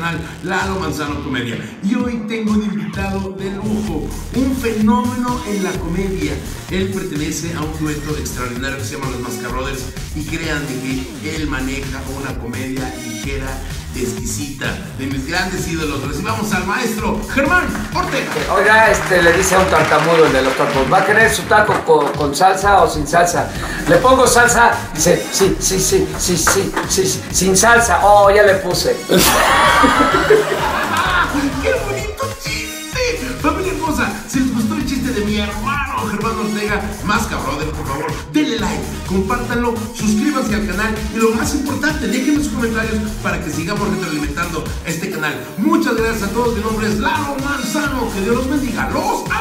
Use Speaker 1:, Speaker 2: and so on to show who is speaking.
Speaker 1: canal Lalo Manzano Comedia. Y hoy tengo un invitado de lujo, un fenómeno en la comedia. Él pertenece a un dueto extraordinario que se llama Los Mascarrothers, y crean de que él maneja una comedia ligera, exquisita, de mis grandes ídolos. Recibamos al maestro Germán Ortega.
Speaker 2: Oiga, le dice a un tartamudo, el de los tacos, ¿va a querer su taco con salsa o sin salsa? Le pongo salsa, dice, sí, sin salsa. Oh, ya le puse.
Speaker 1: ¡Qué bonito chiste! Familia hermosa, si les gustó el chiste de mi hermano Germán Ortega, Mascarrothers, por favor, denle like, compártanlo, suscríbanse al canal y lo más importante, déjenme sus comentarios para que sigamos retroalimentando este canal. Muchas gracias a todos, mi nombre es Lalo Manzano, que Dios los bendiga, los